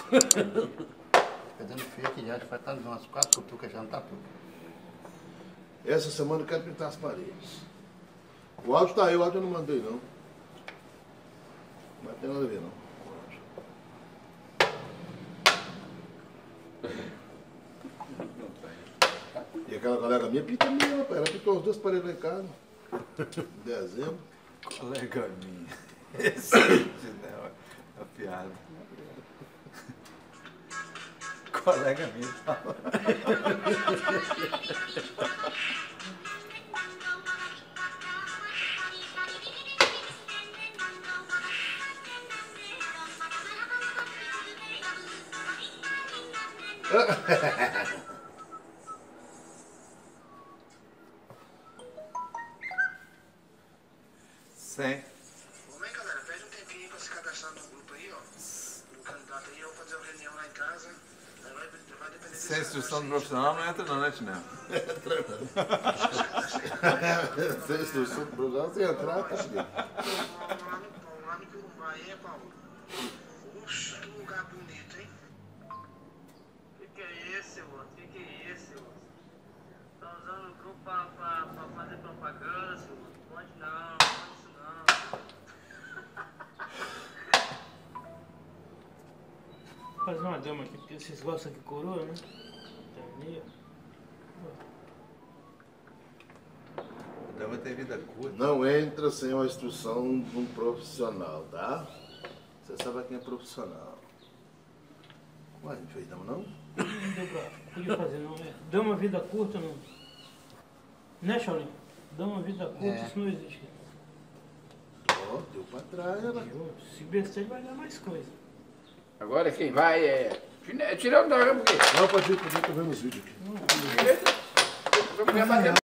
Fica dando feio aqui já, acho que vai estar umas 4 cutucas já, não tá tudo. Essa semana eu quero pintar as paredes. O áudio tá aí, o áudio eu não mandei não. Não tem nada a ver não. E aquela colega minha pinta minha, rapaz. Ela pintou as 2 paredes lá em casa. Em dezembro. Colega minha. Esse é a piada. Colega minha fala. Sim. Vamos aí, galera. Pede um tempinho pra se cadastrar no grupo aí, ó. No candidato aí, eu vou fazer uma reunião lá em casa. Aí vai depender Sem instrução do profissional não entra não, né, Tinel? Sem instrução do profissional, você entrar, tá ali. Lá no Curumbá aí, Paulo. Oxe, que lugar bonito, hein? Que é esse, moço? Que é esse, moço? Tá usando o grupo pra fazer propaganda, seu moço? Pode não, pode isso não. Fazer uma dama aqui, porque vocês gostam que coroa, né? Terminei. A dama tem vida curta. Não entra sem uma instrução de um profissional, tá? Você sabe quem é profissional. Ué, não fez dama não? Não deu pra. Podia fazer, não. É. Dama vida curta, não. Né, Shaolin? Dama vida curta, isso não existe. Ó, deu pra trás, ela. Se besteira vai dar mais coisa. Agora quem vai é... Tirando da rama, por quê? Não, pode ir, tô vendo os vídeos aqui. Vamos bater